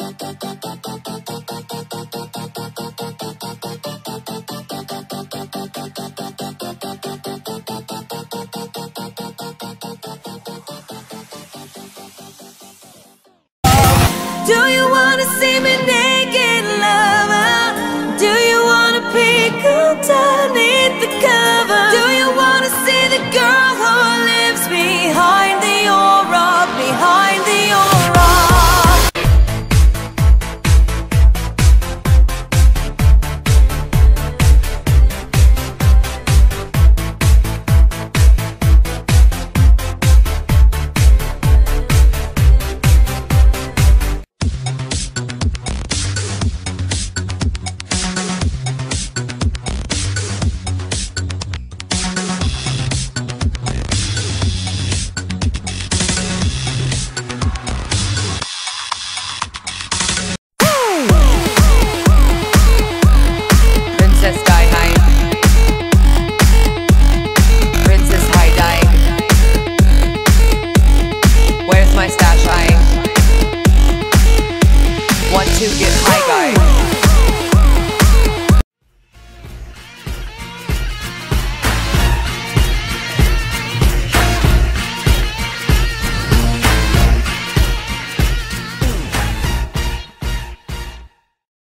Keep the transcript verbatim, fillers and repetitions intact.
Do you wanna see me naked, lover? Do you wanna peek underneath the cover? Do you wanna see the girl who lives behind the aura, behind the aura? My stash, I want to get high.